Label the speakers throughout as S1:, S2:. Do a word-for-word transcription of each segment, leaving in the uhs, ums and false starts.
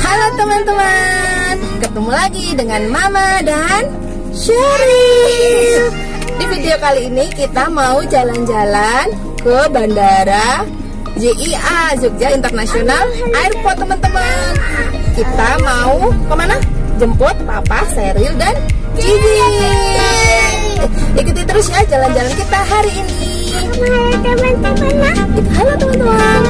S1: Halo teman-teman, ketemu lagi dengan Mama dan Sheryl. Di video kali ini kita mau jalan-jalan ke Bandara J I A Jogja International Airport teman-teman. Kita mau kemana? Jemput Papa, Sheryl dan Gigi. Ikuti terus ya jalan-jalan kita hari ini.
S2: Halo teman-teman.
S1: Halo teman-teman.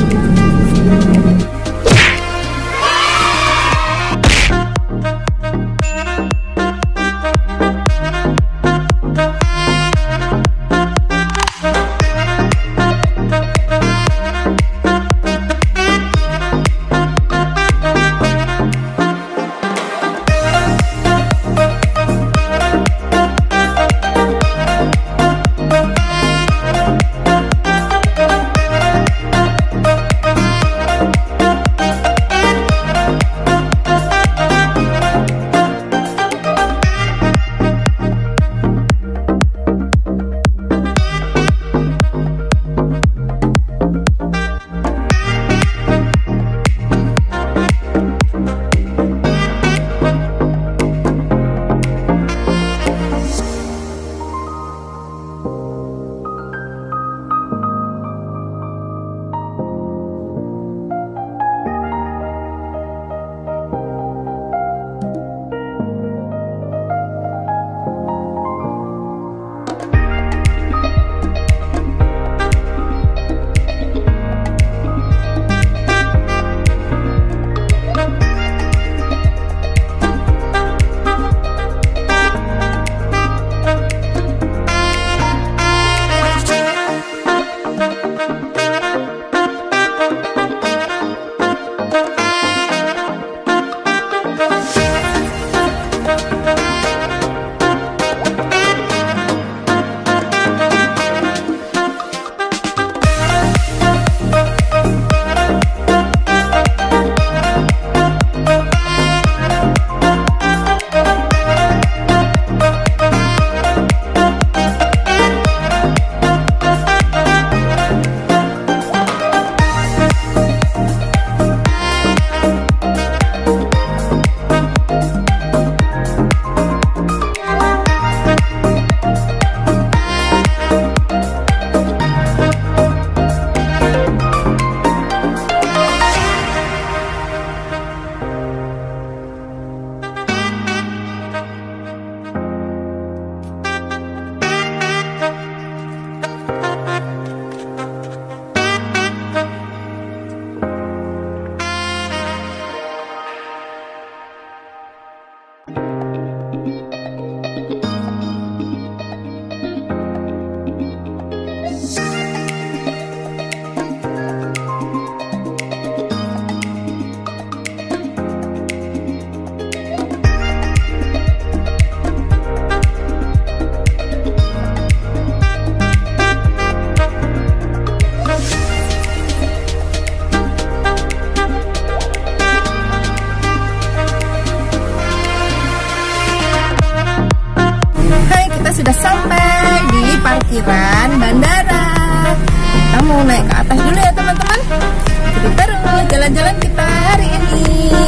S1: Sudah sampai di parkiran bandara. Kita mau naik ke atas dulu ya teman-teman. Jadi terus jalan-jalan kita hari ini.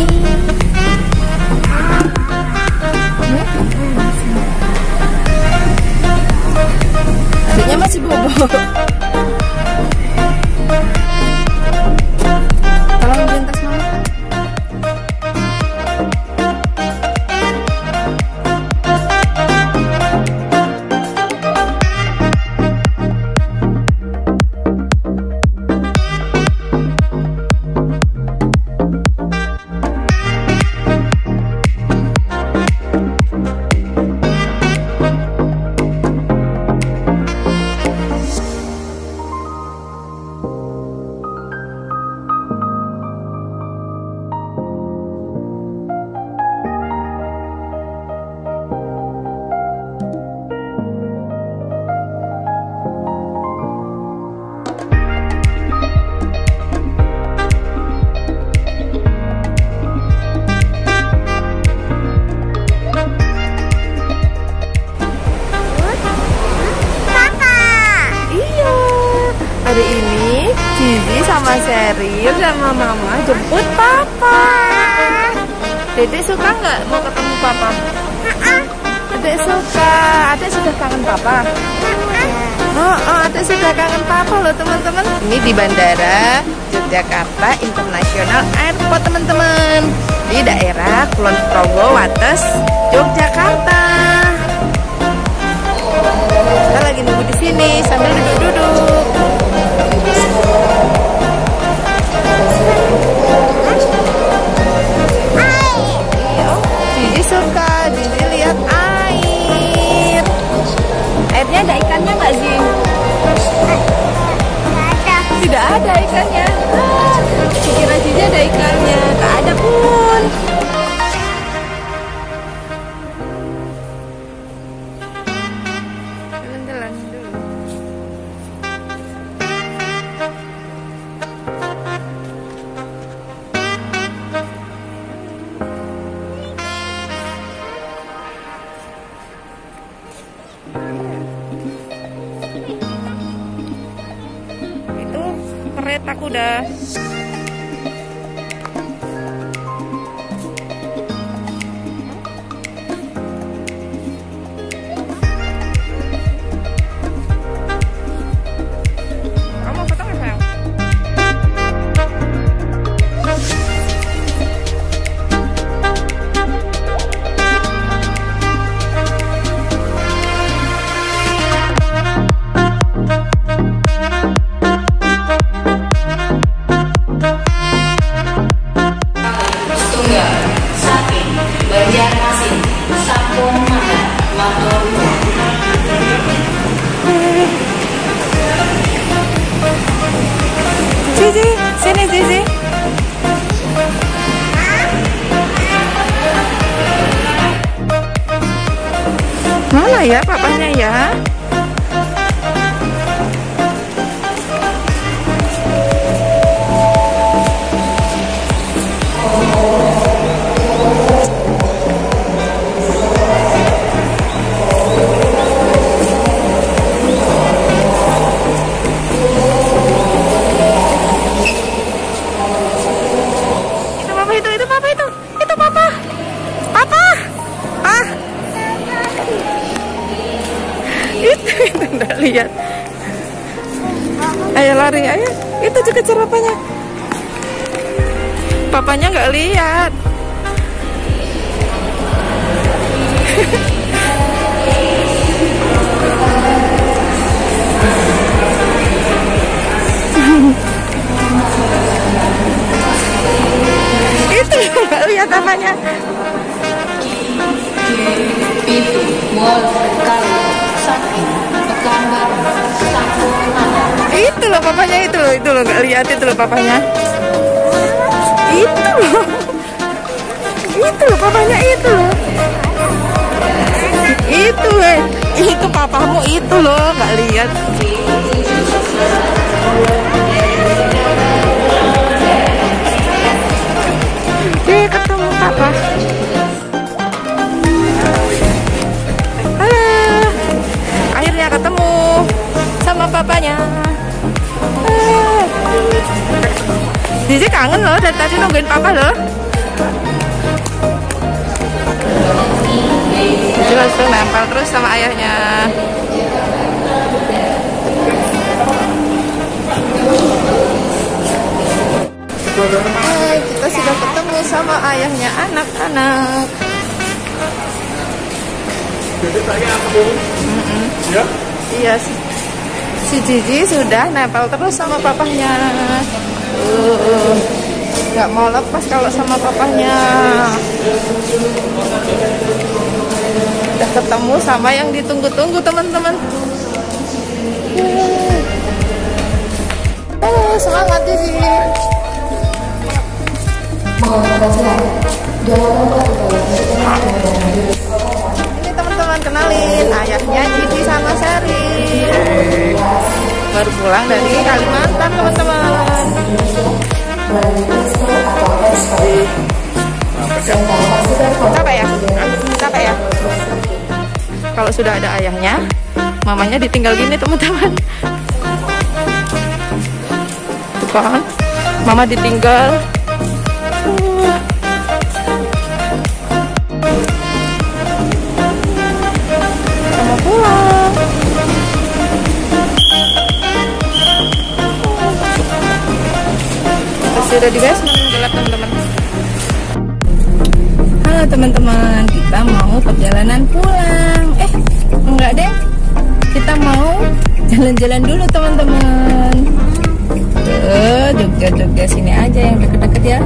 S1: Adiknya masih bobo. Tolong melintas mama. Hari ini Gigi sama Sheryl sama Mama jemput Papa. Dedek suka nggak mau ketemu papa? Adek suka. Adek sudah kangen papa. Oh, oh adek sudah kangen papa loh teman-teman. Ini di Bandara Yogyakarta International Airport teman-teman, di daerah Kulon Progo, Wates, Yogyakarta. Kita lagi nunggu di sini sambil duduk-duduk. Gigi suka, Gigi lihat air. Airnya ada ikannya nggak sih? Tidak ada ikannya. Ah, kira Gigi ada ikannya, nggak ada pun. Jalan-jalan dulu. Itu kereta kuda. Kamu foto nggak sayang? Zizi, sini Zizi. Mana ya papanya ya? Nggak lihat. Ayo lari, ayo. Itu juga kejar papanya. Papanya nggak lihat. Itu nggak lihat papanya.
S3: Itu mall kali sapi gambar sapu nada.
S1: Itu loh papanya, itu loh, itu loh nggak lihat, itu loh papanya. Itu loh, itu loh papanya, itu loh. Itu eh, itu papamu itu loh nggak lihat. Eh ketemu papa. Ketemu sama papanya. Zizi kangen loh, dari tadi nungguin papa loh. Zizi langsung nempel terus sama ayahnya. Hai, kita sudah ketemu sama ayahnya anak-anak.
S4: Jadi saya aku, ya?
S1: Iya, si, si Gigi sudah nempel terus sama papahnya. Uh, nggak mau lepas kalau sama papahnya. Udah ketemu sama yang ditunggu-tunggu teman-teman. Oh, semangat Gigi. Ini teman-teman, kenalin ayahnya Gigi sama Seri. Baru pulang dari Kalimantan teman-teman. Apa ya? Apa ya? Kalau sudah ada ayahnya, mamanya ditinggal gini teman-teman. Tuh kan, mama ditinggal. ready guys, gelap teman-teman. Halo teman-teman, kita mau perjalanan pulang. Eh, enggak deh, kita mau jalan-jalan dulu teman-teman. Ke Jogja-Jogja sini aja yang deket-deket ya.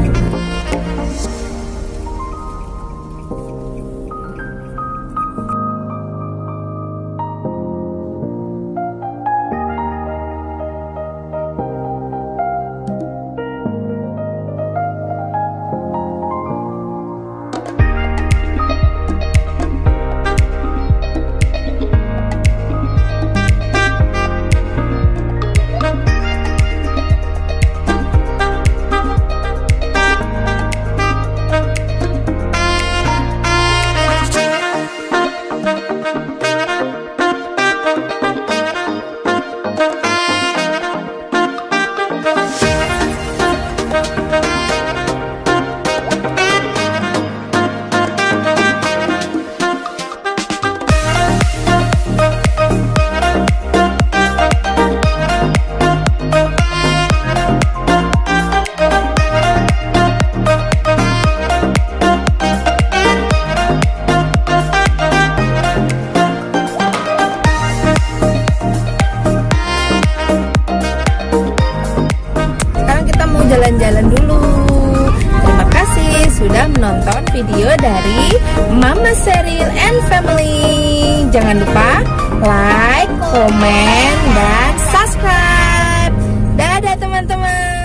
S1: Jalan-jalan dulu. Terima kasih sudah menonton video dari Mama Sheryl and Family. Jangan lupa like, komen, dan subscribe. Dadah teman-teman.